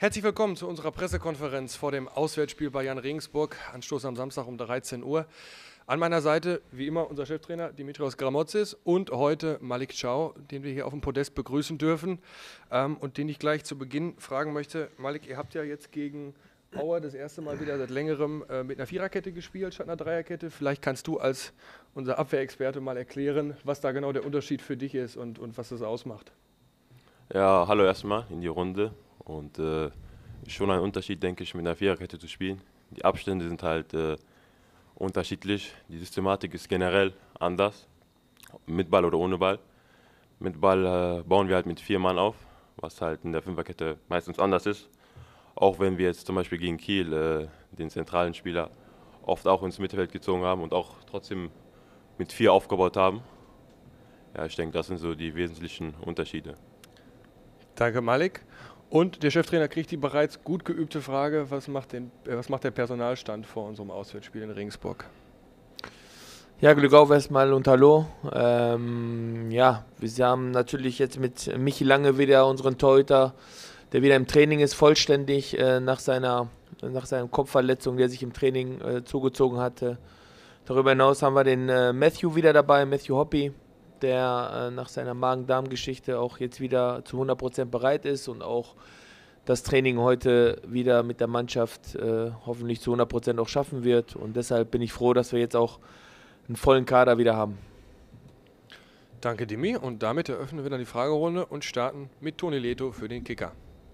Herzlich willkommen zu unserer Pressekonferenz vor dem Auswärtsspiel bei Jan Regensburg. Anstoß am Samstag um 13 Uhr. An meiner Seite, wie immer, unser Cheftrainer Dimitrios Gramotzis und heute Malik Chow, den wir hier auf dem Podest begrüßen dürfen und den ich gleich zu Beginn fragen möchte. Malik, ihr habt ja jetzt gegen Auer das erste Mal wieder seit längerem mit einer Viererkette gespielt statt einer Dreierkette. Vielleicht kannst du als unser Abwehrexperte mal erklären, was da genau der Unterschied für dich ist und was das ausmacht. Ja, hallo erstmal in die Runde. Und schon ein Unterschied, denke ich, mit einer Viererkette zu spielen. Die Abstände sind halt unterschiedlich. Die Systematik ist generell anders, mit Ball oder ohne Ball. Mit Ball bauen wir halt mit 4 Mann auf, was halt in der Fünferkette meistens anders ist. Auch wenn wir jetzt zum Beispiel gegen Kiel den zentralen Spieler oft auch ins Mittelfeld gezogen haben und auch trotzdem mit 4 aufgebaut haben. Ja, ich denke, das sind so die wesentlichen Unterschiede. Danke, Malik. Und der Cheftrainer kriegt die bereits gut geübte Frage, was macht der Personalstand vor unserem Auswärtsspiel in Regensburg? Ja, Glück auf erstmal und hallo. Wir haben natürlich jetzt mit Michi Lange wieder unseren Torhüter, der wieder im Training ist, vollständig nach seiner Kopfverletzung, der sich im Training zugezogen hatte. Darüber hinaus haben wir den Matthew wieder dabei, Matthew Hoppy, der nach seiner Magen-Darm-Geschichte auch jetzt wieder zu 100% bereit ist und auch das Training heute wieder mit der Mannschaft hoffentlich zu 100% auch schaffen wird. Und deshalb bin ich froh, dass wir jetzt auch einen vollen Kader wieder haben. Danke, Dimi. Und damit eröffnen wir dann die Fragerunde und starten mit Toni Leto für den Kicker.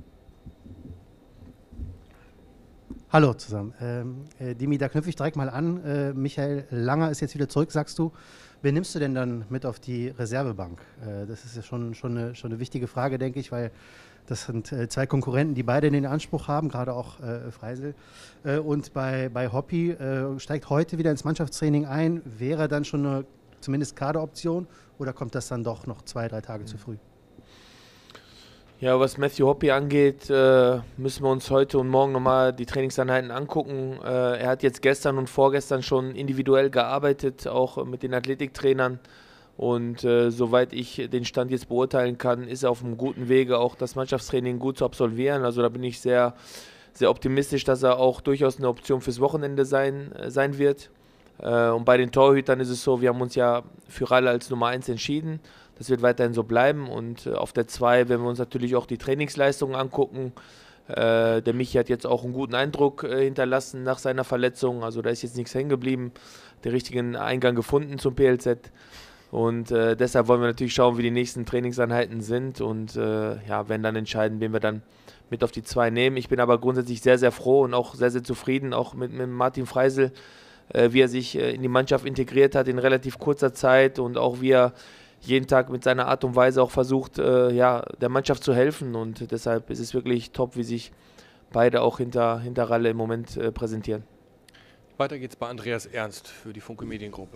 Hallo zusammen. Dimi, da knüpfe ich direkt mal an. Michael Langer ist jetzt wieder zurück, sagst du. Wen nimmst du denn dann mit auf die Reservebank? Das ist ja schon eine wichtige Frage, denke ich, weil das sind 2 Konkurrenten, die beide den Anspruch haben, gerade auch Freisel. Und bei Hoppy steigt heute wieder ins Mannschaftstraining ein. Wäre dann schon eine zumindest Kaderoption oder kommt das dann doch noch 2, 3 Tage zu früh? Ja, was Matthew Hoppy angeht, müssen wir uns heute und morgen nochmal die Trainingseinheiten angucken. Er hat jetzt gestern und vorgestern schon individuell gearbeitet, auch mit den Athletiktrainern. Und soweit ich den Stand jetzt beurteilen kann, ist er auf einem guten Wege, auch das Mannschaftstraining gut zu absolvieren. Also da bin ich sehr, sehr optimistisch, dass er auch durchaus eine Option fürs Wochenende sein wird. Und bei den Torhütern ist es so, wir haben uns ja für Ralle als Nummer 1 entschieden. Das wird weiterhin so bleiben und auf der 2 werden wir uns natürlich auch die Trainingsleistungen angucken. Der Michi hat jetzt auch einen guten Eindruck hinterlassen nach seiner Verletzung, also da ist jetzt nichts hängen geblieben, den richtigen Eingang gefunden zum PLZ und deshalb wollen wir natürlich schauen, wie die nächsten Trainingseinheiten sind und werden dann entscheiden, wen wir dann mit auf die 2 nehmen. Ich bin aber grundsätzlich sehr, sehr froh und auch sehr, sehr zufrieden, auch mit Martin Freisel, wie er sich in die Mannschaft integriert hat in relativ kurzer Zeit und auch wie er jeden Tag mit seiner Art und Weise auch versucht, der Mannschaft zu helfen. Und deshalb ist es wirklich top, wie sich beide auch hinter Ralle im Moment präsentieren. Weiter geht's bei Andreas Ernst für die Funke Mediengruppe.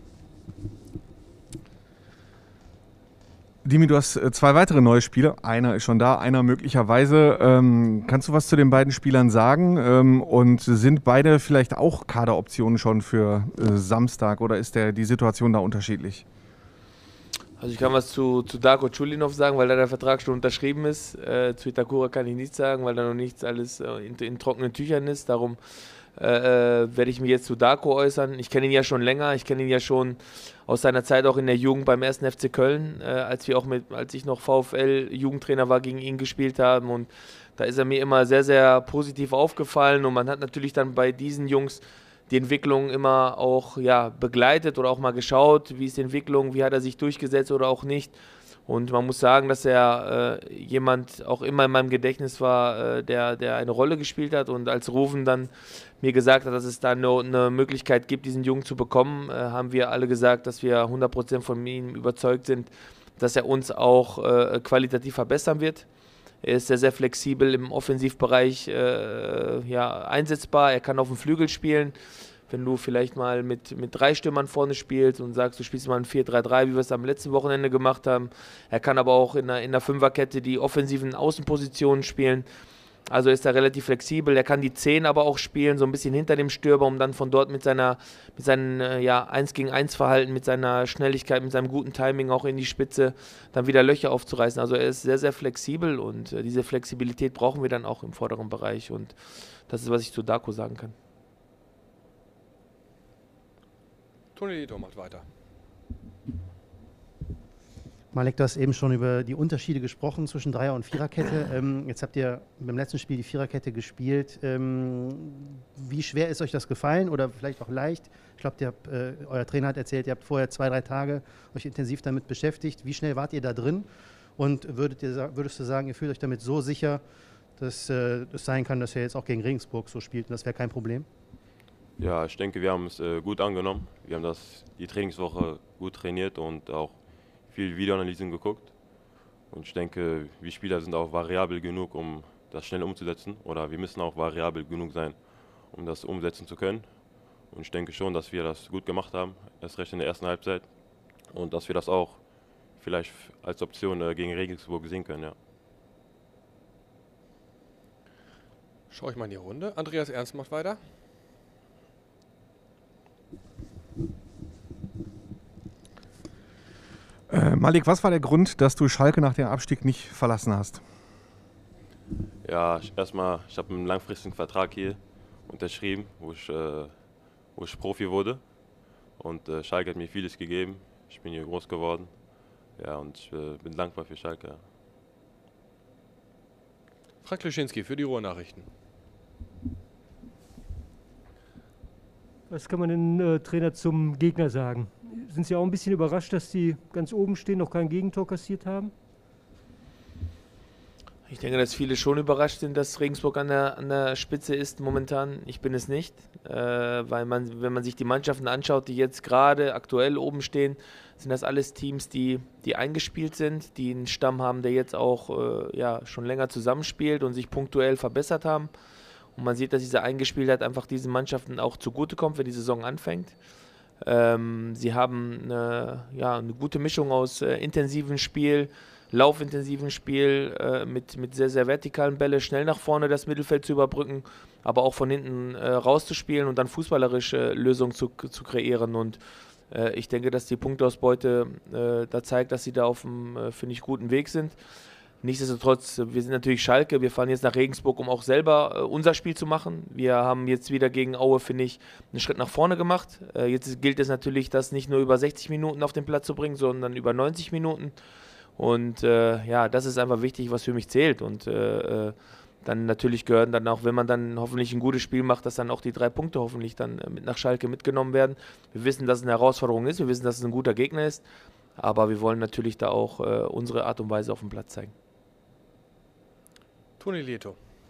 Dimi, du hast 2 weitere neue Spieler. Einer ist schon da, einer möglicherweise. Kannst du was zu den beiden Spielern sagen? Und sind beide vielleicht auch Kaderoptionen schon für Samstag oder ist die Situation da unterschiedlich? Also ich kann was zu Darko Chulinov sagen, weil da der Vertrag schon unterschrieben ist. Zu Itakura kann ich nichts sagen, weil da noch nichts alles in trockenen Tüchern ist. Darum werde ich mich jetzt zu Darko äußern. Ich kenne ihn ja schon länger. Ich kenne ihn ja schon aus seiner Zeit auch in der Jugend beim 1. FC Köln, als ich noch VfL-Jugendtrainer war, gegen ihn gespielt haben. Und da ist er mir immer sehr, sehr positiv aufgefallen. Und man hat natürlich dann bei diesen Jungs die Entwicklung immer auch begleitet oder auch mal geschaut, wie ist die Entwicklung, wie hat er sich durchgesetzt oder auch nicht. Und man muss sagen, dass er jemand auch immer in meinem Gedächtnis war, der eine Rolle gespielt hat. Und als Rufen dann mir gesagt hat, dass es da eine Möglichkeit gibt, diesen Jungen zu bekommen, haben wir alle gesagt, dass wir 100% von ihm überzeugt sind, dass er uns auch qualitativ verbessern wird. Er ist sehr, sehr flexibel im Offensivbereich einsetzbar. Er kann auf dem Flügel spielen. Wenn du vielleicht mal mit 3 Stürmern vorne spielst und sagst, du spielst mal ein 4-3-3, wie wir es am letzten Wochenende gemacht haben. Er kann aber auch in der Fünferkette die offensiven Außenpositionen spielen. Also ist er relativ flexibel, er kann die 10 aber auch spielen, so ein bisschen hinter dem Stürmer, um dann von dort mit seinem 1 gegen 1 Verhalten, mit seiner Schnelligkeit, mit seinem guten Timing auch in die Spitze dann wieder Löcher aufzureißen. Also er ist sehr, sehr flexibel und diese Flexibilität brauchen wir dann auch im vorderen Bereich und das ist, was ich zu Darko sagen kann. Toni Lieto macht weiter. Malik, du hast eben schon über die Unterschiede gesprochen zwischen Dreier- und Viererkette. Jetzt habt ihr beim letzten Spiel die Viererkette gespielt. Wie schwer ist euch das gefallen oder vielleicht auch leicht? Ich glaube, euer Trainer hat erzählt, ihr habt vorher 2-3 Tage euch intensiv damit beschäftigt. Wie schnell wart ihr da drin? Und würdest du sagen, ihr fühlt euch damit so sicher, dass es sein kann, dass ihr jetzt auch gegen Regensburg so spielt und das wäre kein Problem? Ja, ich denke, wir haben es gut angenommen. Wir haben die Trainingswoche gut trainiert und auch viel Videoanalysen geguckt. Und ich denke, wir Spieler sind auch variabel genug, um das schnell umzusetzen. Oder wir müssen auch variabel genug sein, um das umsetzen zu können. Und ich denke schon, dass wir das gut gemacht haben, erst recht in der ersten Halbzeit. Und dass wir das auch vielleicht als Option gegen Regensburg sehen können, ja. Schaue ich mal in die Runde. Andreas Ernst macht weiter. Malik, was war der Grund, dass du Schalke nach dem Abstieg nicht verlassen hast? Ja, ich habe einen langfristigen Vertrag hier unterschrieben, wo ich Profi wurde. Und Schalke hat mir vieles gegeben. Ich bin hier groß geworden. Ja, und ich bin dankbar für Schalke. Ja. Frank Klischinski für die Ruhrnachrichten. Was kann man den Trainer zum Gegner sagen? Sind Sie auch ein bisschen überrascht, dass Sie ganz oben stehen, noch kein Gegentor kassiert haben? Ich denke, dass viele schon überrascht sind, dass Regensburg an der Spitze ist momentan. Ich bin es nicht, weil wenn man sich die Mannschaften anschaut, die jetzt gerade aktuell oben stehen, sind das alles Teams, die eingespielt sind, die einen Stamm haben, der jetzt auch schon länger zusammenspielt und sich punktuell verbessert haben. Und man sieht, dass diese Eingespieltheit einfach diesen Mannschaften auch zugutekommt, wenn die Saison anfängt. Sie haben eine gute Mischung aus intensivem Spiel, laufintensiven Spiel, mit sehr, sehr vertikalen Bälle, schnell nach vorne das Mittelfeld zu überbrücken, aber auch von hinten rauszuspielen und dann fußballerische Lösungen zu kreieren. Und ich denke, dass die Punkteausbeute da zeigt, dass sie da auf einem, finde ich, guten Weg sind. Nichtsdestotrotz, wir sind natürlich Schalke, wir fahren jetzt nach Regensburg, um auch selber unser Spiel zu machen. Wir haben jetzt wieder gegen Aue, finde ich, einen Schritt nach vorne gemacht. Jetzt gilt es natürlich, das nicht nur über 60 Minuten auf den Platz zu bringen, sondern über 90 Minuten. Und das ist einfach wichtig, was für mich zählt. Und dann natürlich gehören dann auch, wenn man dann hoffentlich ein gutes Spiel macht, dass dann auch die 3 Punkte hoffentlich dann mit nach Schalke mitgenommen werden. Wir wissen, dass es eine Herausforderung ist, wir wissen, dass es ein guter Gegner ist, aber wir wollen natürlich da auch unsere Art und Weise auf dem Platz zeigen. Toni Lieto.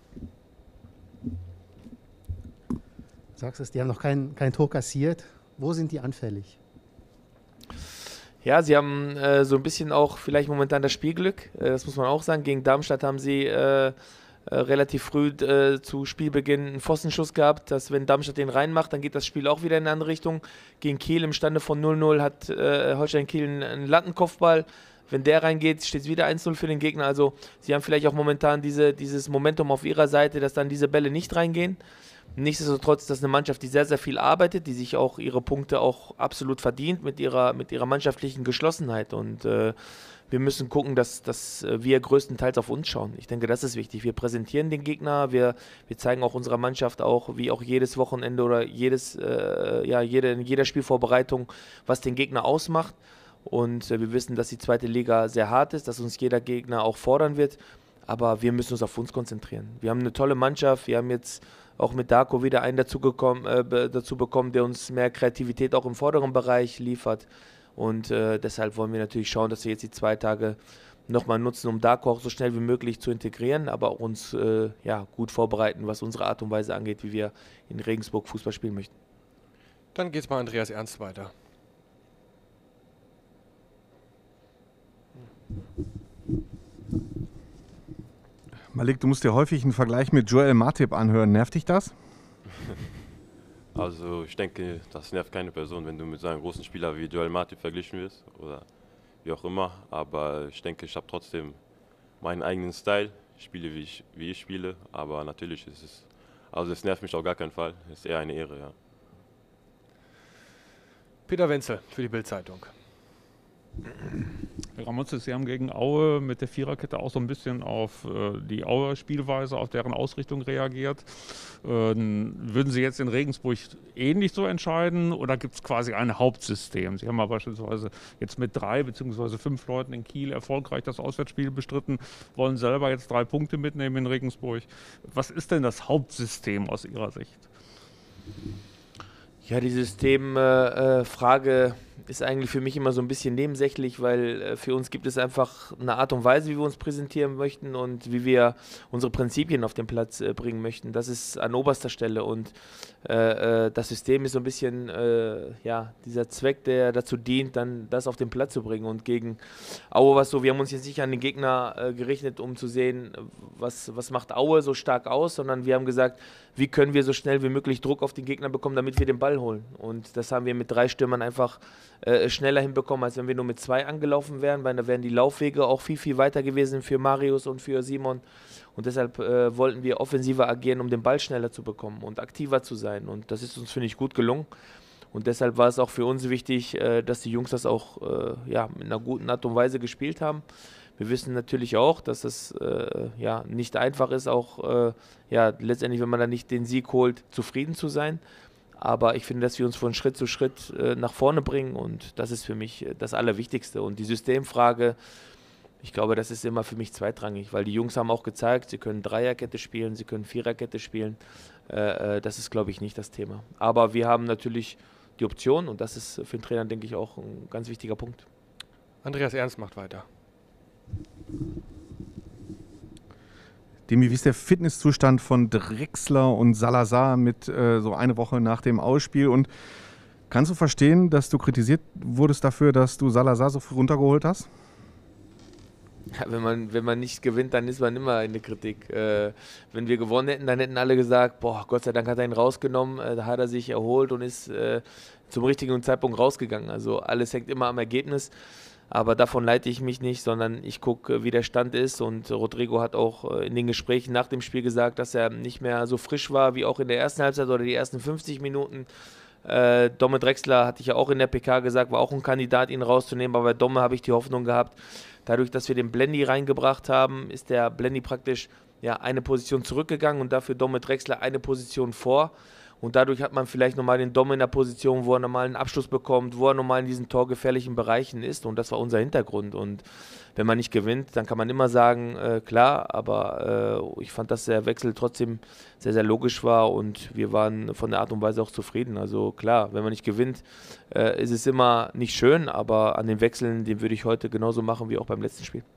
Du sagst es, die haben noch kein Tor kassiert. Wo sind die anfällig? Ja, sie haben so ein bisschen auch vielleicht momentan das Spielglück, das muss man auch sagen. Gegen Darmstadt haben sie relativ früh zu Spielbeginn einen Pfostenschuss gehabt, dass wenn Darmstadt den reinmacht, dann geht das Spiel auch wieder in eine andere Richtung. Gegen Kiel im Stande von 0-0 hat Holstein Kiel einen Lattenkopfball. Wenn der reingeht, steht es wieder 1-0 für den Gegner. Also sie haben vielleicht auch momentan dieses Momentum auf ihrer Seite, dass dann diese Bälle nicht reingehen. Nichtsdestotrotz ist das eine Mannschaft, die sehr, sehr viel arbeitet, die sich auch ihre Punkte auch absolut verdient mit ihrer mannschaftlichen Geschlossenheit. Und wir müssen gucken, dass wir größtenteils auf uns schauen. Ich denke, das ist wichtig. Wir präsentieren den Gegner, wir zeigen auch unserer Mannschaft auch, wie auch jedes Wochenende oder in jeder Spielvorbereitung, was den Gegner ausmacht. Und wir wissen, dass die zweite Liga sehr hart ist, dass uns jeder Gegner auch fordern wird. Aber wir müssen uns auf uns konzentrieren. Wir haben eine tolle Mannschaft. Wir haben jetzt auch mit Darko wieder einen dazu bekommen, der uns mehr Kreativität auch im vorderen Bereich liefert. Und deshalb wollen wir natürlich schauen, dass wir jetzt die 2 Tage nochmal nutzen, um Darko auch so schnell wie möglich zu integrieren, aber auch uns gut vorbereiten, was unsere Art und Weise angeht, wie wir in Regensburg Fußball spielen möchten. Dann geht's bei Andreas Ernst weiter. Malik, du musst dir häufig einen Vergleich mit Joel Matip anhören. Nervt dich das? Also ich denke, das nervt keine Person, wenn du mit so einem großen Spieler wie Joel Matip verglichen wirst oder wie auch immer. Aber ich denke, ich habe trotzdem meinen eigenen Style. spiele, wie ich spiele. Aber natürlich ist es, also es nervt mich auf gar keinen Fall. Es ist eher eine Ehre, ja. Peter Wenzel für die Bild-Zeitung. Herr Gramotzes, Sie haben gegen Aue mit der Viererkette auch so ein bisschen auf die Aue-Spielweise, auf deren Ausrichtung reagiert. Würden Sie jetzt in Regensburg ähnlich so entscheiden oder gibt es quasi ein Hauptsystem? Sie haben ja beispielsweise jetzt mit 3 bzw. 5 Leuten in Kiel erfolgreich das Auswärtsspiel bestritten, wollen selber jetzt 3 Punkte mitnehmen in Regensburg. Was ist denn das Hauptsystem aus Ihrer Sicht? Ja, die Systemfrage ist eigentlich für mich immer so ein bisschen nebensächlich, weil für uns gibt es einfach eine Art und Weise, wie wir uns präsentieren möchten und wie wir unsere Prinzipien auf den Platz bringen möchten. Das ist an oberster Stelle und das System ist so ein bisschen ja, dieser Zweck, der dazu dient, dann das auf den Platz zu bringen. Und gegen Aue war es so, wir haben uns jetzt nicht an den Gegner gerichtet, um zu sehen, was macht Aue so stark aus, sondern wir haben gesagt, wie können wir so schnell wie möglich Druck auf den Gegner bekommen, damit wir den Ball holen. Und das haben wir mit 3 Stürmern einfach schneller hinbekommen, als wenn wir nur mit 2 angelaufen wären, weil da wären die Laufwege auch viel, viel weiter gewesen für Marius und für Simon. Und deshalb wollten wir offensiver agieren, um den Ball schneller zu bekommen und aktiver zu sein. Und das ist uns, finde ich, gut gelungen. Und deshalb war es auch für uns wichtig, dass die Jungs das auch ja, mit einer guten Art und Weise gespielt haben. Wir wissen natürlich auch, dass es ja, nicht einfach ist, auch ja, letztendlich, wenn man dann nicht den Sieg holt, zufrieden zu sein. Aber ich finde, dass wir uns von Schritt zu Schritt nach vorne bringen und das ist für mich das Allerwichtigste. Und die Systemfrage, ich glaube, das ist immer für mich zweitrangig, weil die Jungs haben auch gezeigt, sie können Dreierkette spielen, sie können Viererkette spielen. Das ist, glaube ich, nicht das Thema. Aber wir haben natürlich die Option und das ist für den Trainer, denke ich, auch ein ganz wichtiger Punkt. Andreas Ernst macht weiter. Demi, wie ist der Fitnesszustand von Drexler und Salazar mit so eine Woche nach dem Ausspiel? Und kannst du verstehen, dass du kritisiert wurdest dafür, dass du Salazar so früh runtergeholt hast? Ja, wenn man nicht gewinnt, dann ist man immer in der Kritik. Wenn wir gewonnen hätten, dann hätten alle gesagt, boah, Gott sei Dank hat er ihn rausgenommen, da hat er sich erholt und ist zum richtigen Zeitpunkt rausgegangen. Also alles hängt immer am Ergebnis. Aber davon leite ich mich nicht, sondern ich gucke, wie der Stand ist. Und Rodrigo hat auch in den Gesprächen nach dem Spiel gesagt, dass er nicht mehr so frisch war wie auch in der ersten Halbzeit oder die ersten 50 Minuten. Domme Drexler, hatte ich ja auch in der PK gesagt, war auch ein Kandidat, ihn rauszunehmen. Aber bei Domme habe ich die Hoffnung gehabt, dadurch, dass wir den Blendy reingebracht haben, ist der Blendy praktisch ja, eine Position zurückgegangen und dafür Domme Drexler eine Position vor. Und dadurch hat man vielleicht nochmal den Dom in der Position, wo er nochmal einen Abschluss bekommt, wo er nochmal in diesen torgefährlichen Bereichen ist. Und das war unser Hintergrund. Und wenn man nicht gewinnt, dann kann man immer sagen, klar, aber ich fand, dass der Wechsel trotzdem sehr, sehr logisch war und wir waren von der Art und Weise auch zufrieden. Also klar, wenn man nicht gewinnt, ist es immer nicht schön, aber an den Wechseln, den würde ich heute genauso machen wie auch beim letzten Spiel.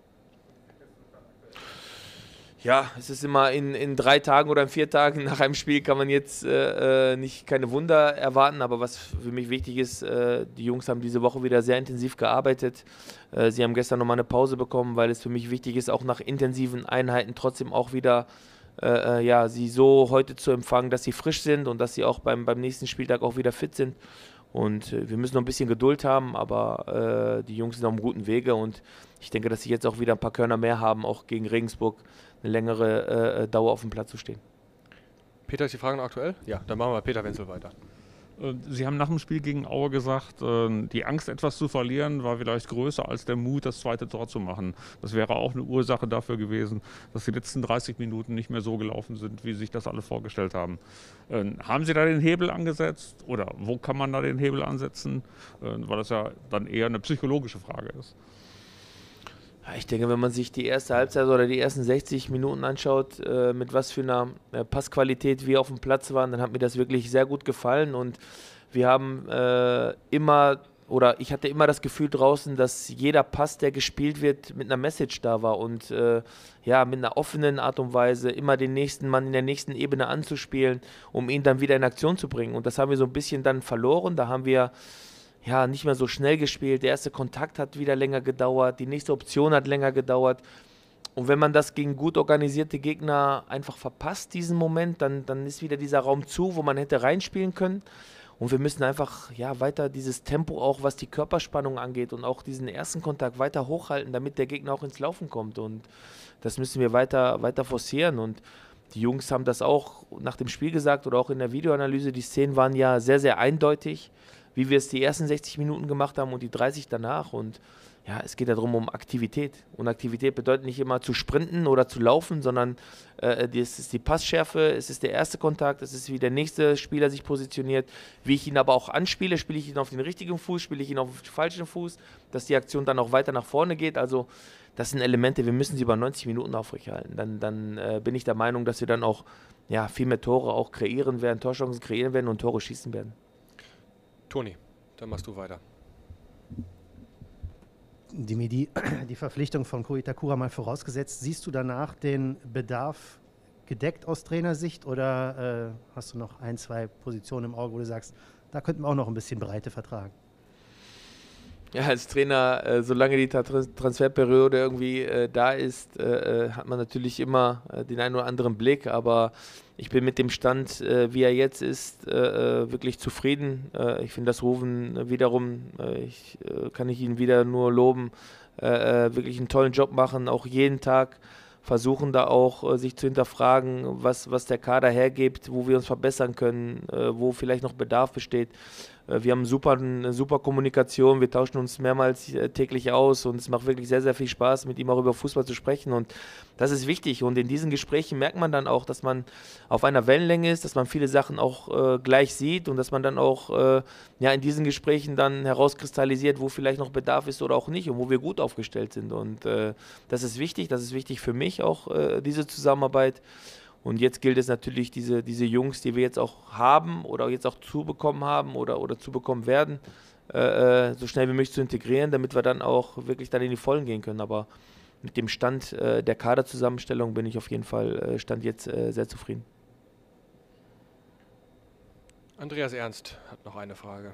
Ja, es ist immer in 3 Tagen oder in 4 Tagen nach einem Spiel kann man jetzt keine Wunder erwarten, aber was für mich wichtig ist, die Jungs haben diese Woche wieder sehr intensiv gearbeitet. Sie haben gestern nochmal eine Pause bekommen, weil es für mich wichtig ist, auch nach intensiven Einheiten trotzdem auch wieder ja, sie so heute zu empfangen, dass sie frisch sind und dass sie auch beim nächsten Spieltag auch wieder fit sind. Und wir müssen noch ein bisschen Geduld haben, aber die Jungs sind auf einem guten Wege und ich denke, dass sie jetzt auch wieder ein paar Körner mehr haben, auch gegen Regensburg eine längere Dauer auf dem Platz zu stehen. Peter, ist die Frage noch aktuell? Ja, dann machen wir Peter Wenzel weiter. Sie haben nach dem Spiel gegen Aue gesagt, die Angst, etwas zu verlieren, war vielleicht größer als der Mut, das zweite Tor zu machen. Das wäre auch eine Ursache dafür gewesen, dass die letzten 30 Minuten nicht mehr so gelaufen sind, wie sich das alle vorgestellt haben. Haben Sie da den Hebel angesetzt oder wo kann man da den Hebel ansetzen? Weil das ja dann eher eine psychologische Frage ist. Ich denke, wenn man sich die erste Halbzeit oder die ersten 60 Minuten anschaut, mit was für einer Passqualität wir auf dem Platz waren, dann hat mir das wirklich sehr gut gefallen und wir haben ich hatte immer das Gefühl draußen, dass jeder Pass, der gespielt wird, mit einer Message da war und ja, mit einer offenen Art und Weise immer den nächsten Mann in der nächsten Ebene anzuspielen, um ihn dann wieder in Aktion zu bringen. Und das haben wir so ein bisschen dann verloren, da haben wir ja, nicht mehr so schnell gespielt. Der erste Kontakt hat wieder länger gedauert, die nächste Option hat länger gedauert. Und wenn man das gegen gut organisierte Gegner einfach verpasst, diesen Moment, dann ist wieder dieser Raum zu, wo man hätte reinspielen können. Und wir müssen einfach ja, weiter dieses Tempo auch, was die Körperspannung angeht und auch diesen ersten Kontakt weiter hochhalten, damit der Gegner auch ins Laufen kommt. Und das müssen wir weiter forcieren. Und die Jungs haben das auch nach dem Spiel gesagt oder auch in der Videoanalyse. Die Szenen waren ja sehr, sehr eindeutig, wie wir es die ersten 60 Minuten gemacht haben und die 30 danach. Und ja, es geht darum, um Aktivität. Und Aktivität bedeutet nicht immer zu sprinten oder zu laufen, sondern es ist die Passschärfe, es ist der erste Kontakt, es ist, wie der nächste Spieler sich positioniert, wie ich ihn aber auch anspiele, spiele ich ihn auf den richtigen Fuß, spiele ich ihn auf den falschen Fuß, dass die Aktion dann auch weiter nach vorne geht. Also das sind Elemente, wir müssen sie über 90 Minuten aufrechterhalten. Dann bin ich der Meinung, dass wir dann auch viel mehr Tore auch kreieren werden, Torchancen kreieren werden und Tore schießen werden. Toni, dann machst du weiter. Die Verpflichtung von Ko Itakura mal vorausgesetzt, siehst du danach den Bedarf gedeckt aus Trainersicht oder hast du noch 1, 2 Positionen im Auge, wo du sagst, da könnten wir auch noch ein bisschen Breite vertragen? Ja, als Trainer, solange die Transferperiode irgendwie da ist, hat man natürlich immer den einen oder anderen Blick, aber ich bin mit dem Stand, wie er jetzt ist, wirklich zufrieden. Ich finde das Rufen wiederum, kann ich ihn wieder nur loben, wirklich einen tollen Job machen, auch jeden Tag versuchen da auch sich zu hinterfragen, was der Kader hergibt, wo wir uns verbessern können, wo vielleicht noch Bedarf besteht. Wir haben eine super Kommunikation, wir tauschen uns mehrmals täglich aus und es macht wirklich sehr, sehr viel Spaß, mit ihm auch über Fußball zu sprechen und das ist wichtig und in diesen Gesprächen merkt man dann auch, dass man auf einer Wellenlänge ist, dass man viele Sachen auch gleich sieht und dass man dann auch in diesen Gesprächen dann herauskristallisiert, wo vielleicht noch Bedarf ist oder auch nicht und wo wir gut aufgestellt sind und das ist wichtig für mich auch, diese Zusammenarbeit. Und jetzt gilt es natürlich, diese Jungs, die wir jetzt auch haben oder jetzt auch zubekommen haben oder zubekommen werden, so schnell wie möglich zu integrieren, damit wir dann auch wirklich dann in die Vollen gehen können. Aber mit dem Stand der Kaderzusammenstellung bin ich auf jeden Fall Stand jetzt sehr zufrieden. Andreas Ernst hat noch eine Frage.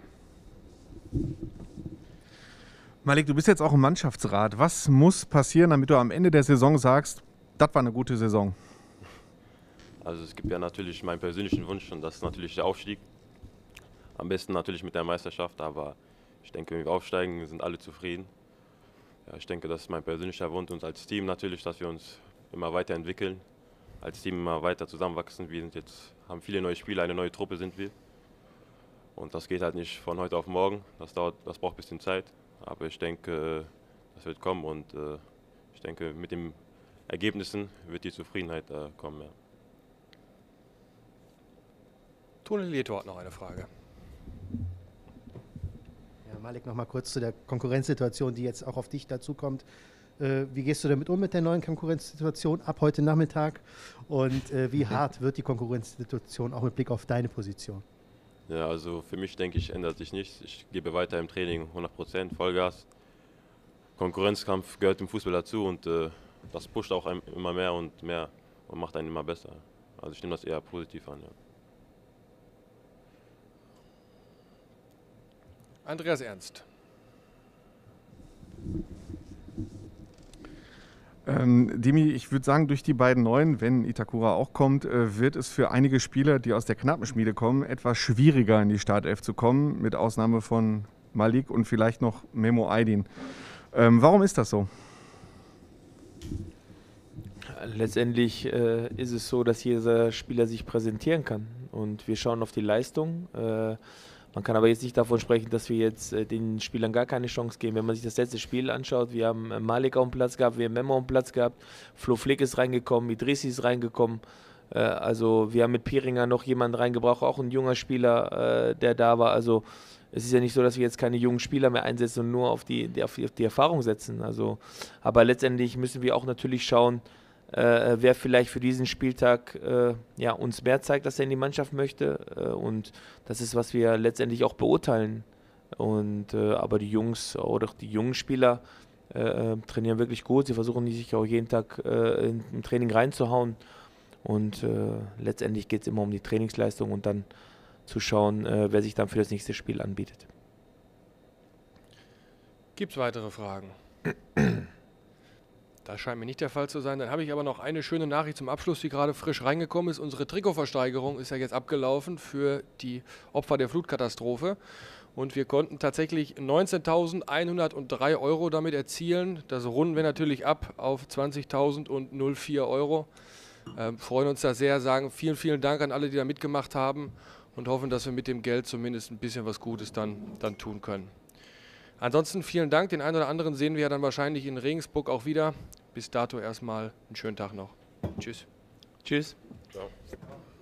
Malik, du bist jetzt auch im Mannschaftsrat. Was muss passieren, damit du am Ende der Saison sagst, das war eine gute Saison? Also es gibt ja natürlich meinen persönlichen Wunsch und das ist natürlich der Aufstieg. Am besten natürlich mit der Meisterschaft, aber ich denke, wenn wir aufsteigen, sind alle zufrieden. Ja, ich denke, das ist mein persönlicher Wunsch und als Team natürlich, dass wir uns immer weiterentwickeln, als Team immer weiter zusammenwachsen. Wir haben viele neue Spieler, eine neue Truppe sind wir. Und das geht halt nicht von heute auf morgen, das braucht ein bisschen Zeit. Aber ich denke, das wird kommen und ich denke, mit den Ergebnissen wird die Zufriedenheit kommen. Ja. Toni Leto hat noch eine Frage. Ja, Malik, noch mal kurz zu der Konkurrenzsituation, die jetzt auch auf dich dazukommt. Wie gehst du damit um mit der neuen Konkurrenzsituation ab heute Nachmittag? Und wie hart wird die Konkurrenzsituation auch mit Blick auf deine Position? Ja, also für mich denke ich, ändert sich nichts. Ich gebe weiter im Training 100%, Vollgas. Konkurrenzkampf gehört im Fußball dazu und das pusht auch einem immer mehr und macht einen immer besser. Also ich nehme das eher positiv an. Ja. Andreas Ernst. Dimi, ich würde sagen, durch die beiden Neuen, wenn Itakura auch kommt, wird es für einige Spieler, die aus der Knappenschmiede kommen, etwas schwieriger in die Startelf zu kommen, mit Ausnahme von Malik und vielleicht noch Memo Aydin. Warum ist das so? Letztendlich ist es so, dass jeder Spieler sich präsentieren kann und wir schauen auf die Leistung. Man kann aber jetzt nicht davon sprechen, dass wir jetzt den Spielern gar keine Chance geben. Wenn man sich das letzte Spiel anschaut, wir haben Malik auf dem Platz gehabt, wir haben Memo auf dem Platz gehabt, Flo Flick ist reingekommen, Idrissi ist reingekommen. Also wir haben mit Piringer noch jemanden reingebracht, auch ein junger Spieler, der da war. Also es ist ja nicht so, dass wir jetzt keine jungen Spieler mehr einsetzen und nur auf die Erfahrung setzen. Also, aber letztendlich müssen wir auch natürlich schauen, wer vielleicht für diesen Spieltag uns mehr zeigt, dass er in die Mannschaft möchte. Und das ist, was wir letztendlich auch beurteilen. Und, aber die Jungs oder die jungen Spieler trainieren wirklich gut. Sie versuchen sich auch jeden Tag im Training reinzuhauen. Und letztendlich geht es immer um die Trainingsleistung und dann zu schauen, wer sich dann für das nächste Spiel anbietet. Gibt es weitere Fragen? Das scheint mir nicht der Fall zu sein. Dann habe ich aber noch eine schöne Nachricht zum Abschluss, die gerade frisch reingekommen ist. Unsere Trikotversteigerung ist ja jetzt abgelaufen für die Opfer der Flutkatastrophe. Und wir konnten tatsächlich 19.103 Euro damit erzielen. Das runden wir natürlich ab auf 20.004 Euro. Freuen uns da sehr, sagen vielen, vielen Dank an alle, die da mitgemacht haben und hoffen, dass wir mit dem Geld zumindest ein bisschen was Gutes dann tun können. Ansonsten vielen Dank. Den einen oder anderen sehen wir ja dann wahrscheinlich in Regensburg auch wieder. Bis dato erstmal einen schönen Tag noch. Tschüss. Tschüss. Ciao.